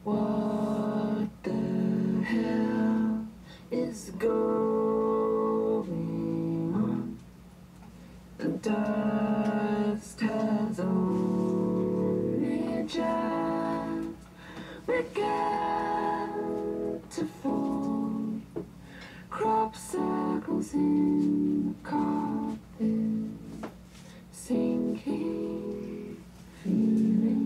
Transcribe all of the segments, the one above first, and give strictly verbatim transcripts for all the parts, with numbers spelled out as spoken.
What the hell is going on? The dust has only just begun to fall. Crop circles in the carpet, sinking feeling.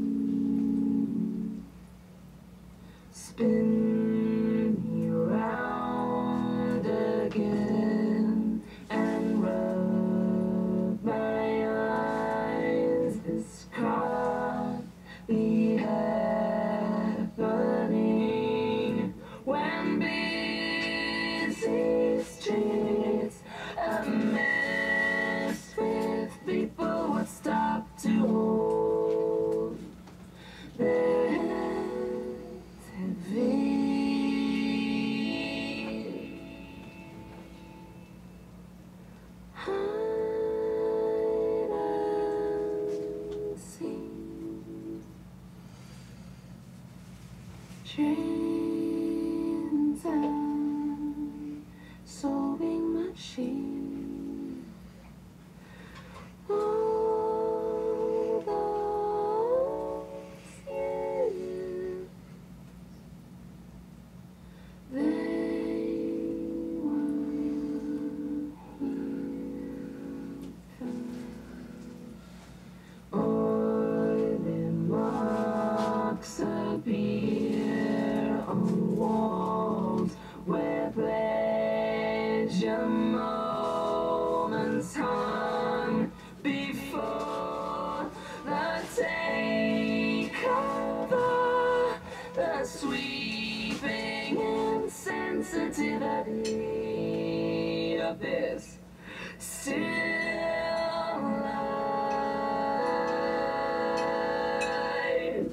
Spin me round again and rub my eyes. This can't be happening when busy streets are messed with people would stop to hold their heads heavy. Hide and seek. Trains and sewing machine. All those years, they were oily marks appear on walls where pleasure moments hung before the takeover, the sweeping insensitivity of this still life.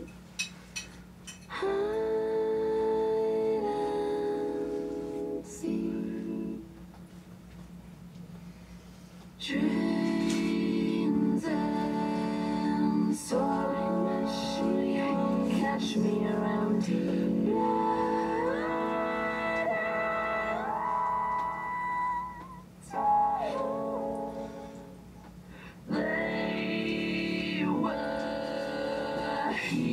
Hide and seek. Trains and soaring machine, catch me around here. They were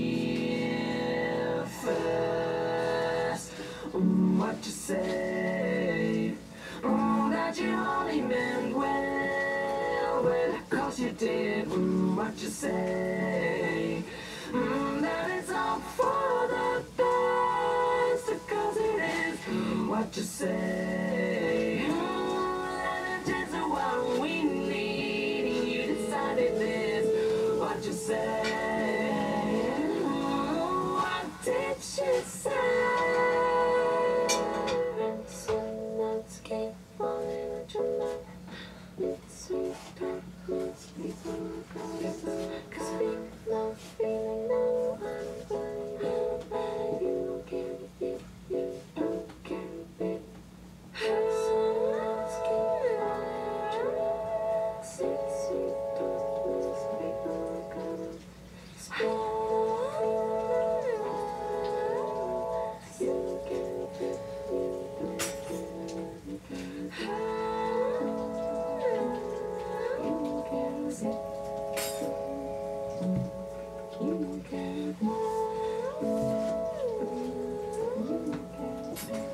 here first. Mm, what you say? Mm, that you only meant well, well, cause you did. Mm, what you say? Mm, that it's all for the best, cause it is. Mm, what you say? Mm, that it is what we need, and you decided this. What you say? Mm, what did she say? Let's keep falling at your mouth. It's sweet darkness, we don't go. Cause we love feeling no one burning. You don't care if you, you don't care if it. So let's keep falling at your mouth. Sweet, sweet darkness, we don't go. You don't care if you, you don't You don't care.